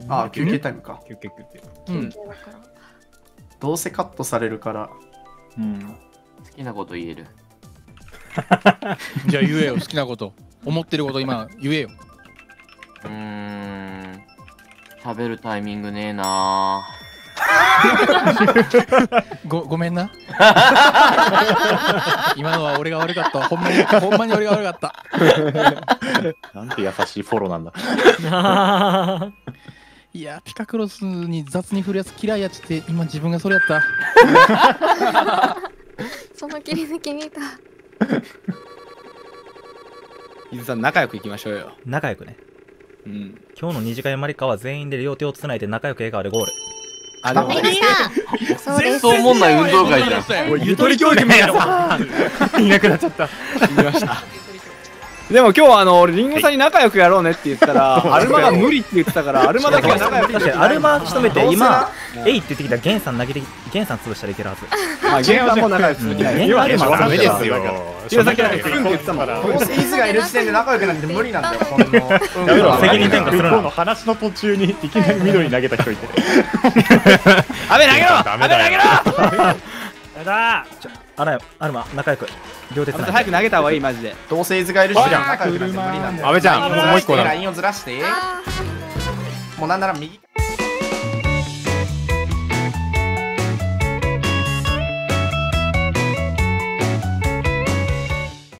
ああ、休憩タイムか。 休憩休憩。 うん。 どうせカットされるから。 うん。好きなこと言える。 じゃあ言えよ、好きなこと。思ってること今言えよ。 食べるタイミングねえなごめんな。今のは俺が悪かった。ほんまに俺が悪かった。 なんて優しいフォローなんだ。 いや、ピカクロスに雑に振るやつ嫌いやっつって今自分がそれやった。 その切り抜き見た。 伊豆さん仲良くいきましょうよ。 仲良くね。 うん。 今日の二次会マリカは全員で両手をつないで仲良く笑顔でゴール。 ありました。そうです。 そうもんない運動会じゃん。 ゆとり教育みたいな。いなくなっちゃった。 言いました。でも今日は俺リンゴさんに仲良くやろうねって言ったらアルマが無理って言ってたからアルマだけは仲良く。 確かにアルマ仕留めて今えいって言ってきたゲンさん投げてゲンさん潰したらいけるはず。 あ、ゲンさんも仲良くする気ない。 ゲンはアルマダメですよ。 今さっきなんかフンって言ってたもん。 どうせイズがいる時点で仲良くなんて無理なんだよ。こんな。 やめろ、責任転嫁するな。 話の途中にいきなり緑投げた人いて。 阿部投げろ。阿部投げろ。 やだー。アルマ仲良く両手つないで。 早く投げた方がいいマジで。 どうせイズがいるし仲良くなんて無理なんだよ。 阿部ちゃんもう一個だ。 ラインをずらして。もうなんなら右。